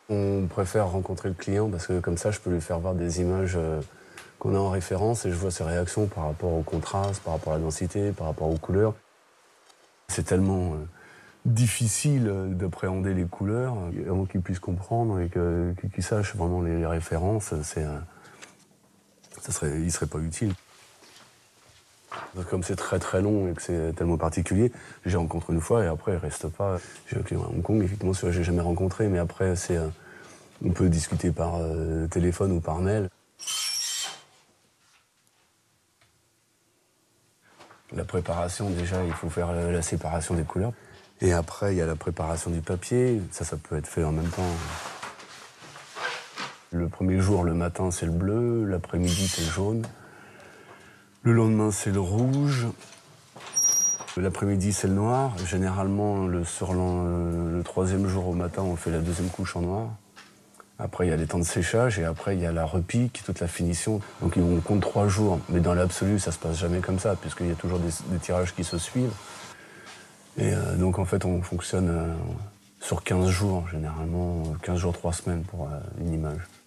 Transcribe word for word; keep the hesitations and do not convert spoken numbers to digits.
On préfère rencontrer le client parce que comme ça, je peux lui faire voir des images euh, qu'on a en référence et je vois ses réactions par rapport au contraste, par rapport à la densité, par rapport aux couleurs. C'est tellement euh, difficile euh, d'appréhender les couleurs, euh, avant qu'ils puissent comprendre et que- qu'ils sachent vraiment les, les références. C'est, euh, ça serait, il serait pas utile. Comme c'est très très long et que c'est tellement particulier, j'ai rencontré une fois et après il reste pas. J'ai un client à Hong Kong, effectivement, celui-là j'ai jamais rencontré, mais après c'est, euh, on peut discuter par euh, téléphone ou par mail. La préparation, déjà, il faut faire la, la séparation des couleurs. Et après, il y a la préparation du papier. Ça, ça peut être fait en même temps. Le premier jour, le matin, c'est le bleu. L'après-midi, c'est le jaune. Le lendemain, c'est le rouge. L'après-midi, c'est le noir. Généralement, le, sur le, le troisième jour au matin, on fait la deuxième couche en noir. Après, il y a les temps de séchage et après, il y a la repique, toute la finition. Donc, on compte trois jours. Mais dans l'absolu, ça se passe jamais comme ça, puisqu'il y a toujours des, des tirages qui se suivent. Et euh, donc, en fait, on fonctionne euh, sur quinze jours, généralement. quinze jours, trois semaines pour euh, une image.